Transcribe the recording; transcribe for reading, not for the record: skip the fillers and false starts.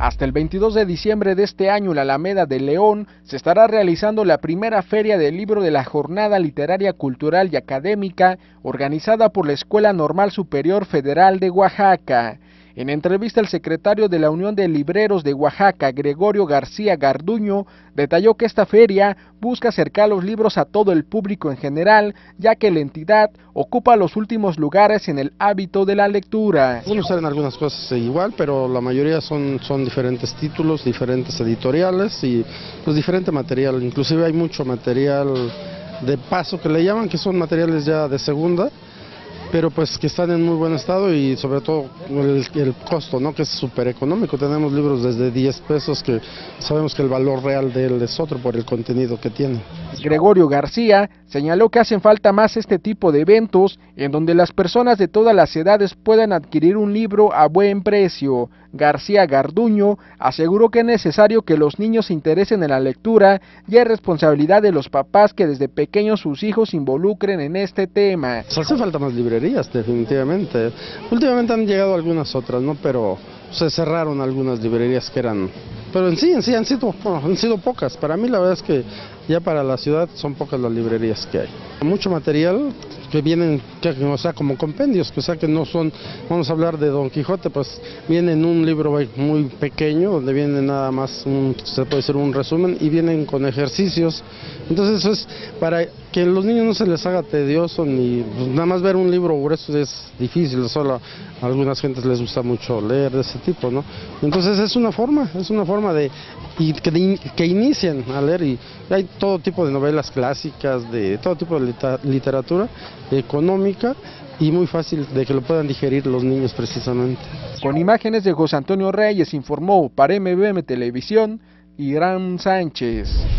Hasta el 22 de diciembre de este año en la Alameda de León se estará realizando la primera feria del libro de la Jornada Literaria, Cultural y Académica organizada por la Escuela Normal Superior Federal de Oaxaca. En entrevista, el secretario de la Unión de Libreros de Oaxaca, Gregorio García Garduño, detalló que esta feria busca acercar los libros a todo el público en general, ya que la entidad ocupa los últimos lugares en el hábito de la lectura. Algunos salen algunas cosas igual, pero la mayoría son diferentes títulos, diferentes editoriales y pues diferente material. Inclusive hay mucho material de paso que le llaman, que son materiales ya de segunda, pero pues que están en muy buen estado y sobre todo el costo, ¿no? Que es súper económico. Tenemos libros desde 10 pesos que sabemos que el valor real de él es otro por el contenido que tiene. Gregorio García señaló que hacen falta más este tipo de eventos en donde las personas de todas las edades puedan adquirir un libro a buen precio. García Garduño aseguró que es necesario que los niños se interesen en la lectura y es responsabilidad de los papás que desde pequeños sus hijos se involucren en este tema. Hace falta más librerías, definitivamente. Últimamente han llegado algunas otras, ¿no? Pero se cerraron algunas librerías que eran... Pero en sí han sido pocas. Para mí la verdad es que ya para la ciudad son pocas las librerías que hay. Mucho material que vienen, o sea, como compendios, o sea, que no son, vamos a hablar de Don Quijote, pues viene en un libro muy pequeño, donde viene nada más, se puede decir un resumen, y vienen con ejercicios. Entonces eso es para que a los niños no se les haga tedioso, ni pues, nada más ver un libro grueso es difícil, solo a algunas gentes les gusta mucho leer de ese tipo, ¿no? Entonces es una forma de que inicien a leer, y hay todo tipo de novelas clásicas, de todo tipo de literatura económica y muy fácil de que lo puedan digerir los niños precisamente. Con imágenes de José Antonio Reyes informó para MBM Televisión, Irán Sánchez.